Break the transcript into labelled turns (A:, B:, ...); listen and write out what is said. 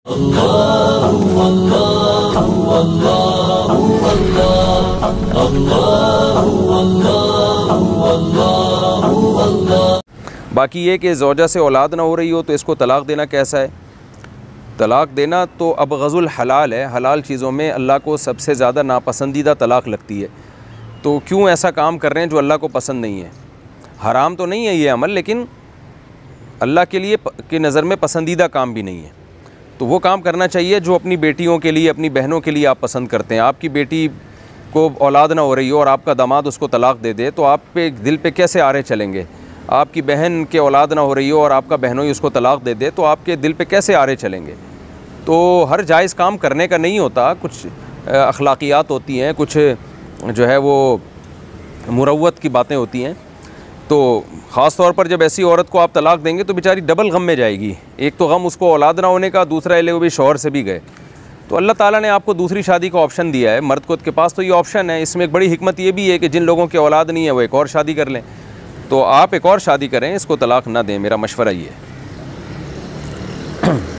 A: बाकी ये कि ज़ौजा से औलाद ना हो रही हो तो इसको तलाक़ देना कैसा है? तलाक़ देना तो अब गज़ुल हलाल है। हलाल चीज़ों में अल्लाह को सबसे ज़्यादा नापसंदीदा तलाक़ लगती है। तो क्यों ऐसा काम कर रहे हैं जो अल्लाह को पसंद नहीं है? हराम तो नहीं है ये अमल, लेकिन अल्लाह के लिए की नज़र में पसंदीदा काम भी नहीं है। तो वो काम करना चाहिए जो अपनी बेटियों के लिए, अपनी बहनों के लिए आप पसंद करते हैं। आपकी बेटी को औलाद ना हो रही हो और आपका दामाद उसको तलाक़ दे दे तो आप पे दिल पे कैसे आरे चलेंगे? आपकी बहन के औलाद ना हो रही हो और आपका बहनों ही उसको तलाक़ दे दे तो आपके दिल पे कैसे आरे चलेंगे? तो हर जायज़ काम करने का नहीं होता, कुछ अखलाक़ियात होती हैं, कुछ जो है वो मुरव्वत की बातें होती हैं। तो ख़ास तौर पर जब ऐसी औरत को आप तलाक़ देंगे तो बेचारी डबल गम में जाएगी। एक तो गम उसको औलाद ना होने का, दूसरा ये वो भी शौहर से भी गए। तो अल्लाह ताला ने आपको दूसरी शादी का ऑप्शन दिया है, मर्द को के पास तो ये ऑप्शन है। इसमें एक बड़ी हिकमत ये भी है कि जिन लोगों की औलाद नहीं है वो एक और शादी कर लें। तो आप एक और शादी करें, इसको तलाक़ ना दें, मेरा मशवरा ये है।